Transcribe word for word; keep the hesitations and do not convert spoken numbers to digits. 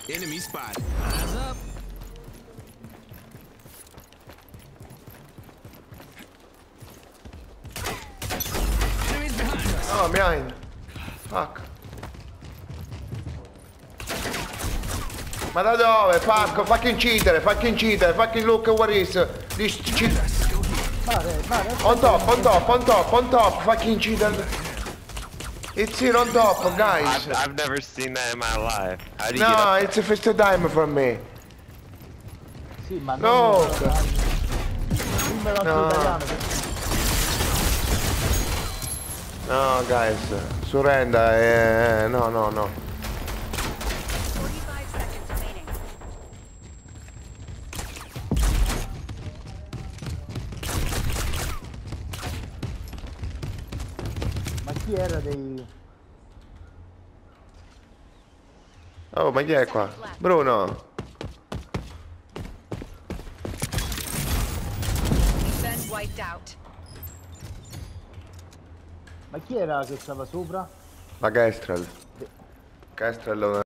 Enemy spotted. Eyes up. Enemies behind us. Oh, behind. Fuck. Ma da dove? Fuck, fucking cheater, fucking cheater, fucking look what is this cheater. Mare, mare, On top, on top, on top, on top, fucking cheater. It's here on top, guys. I've, I've never seen that in my life. How do you No, get up it's the first time for me. sì, ma No. non dimmelo No. anche italiano. No, guys, surrender, eh, no, no, no. forty-five seconds remaining. Ma chi era dei... Oh, ma chi è qua? Bruno. Been wiped out. Ma chi era che stava sopra? La Kestrel. Kestrel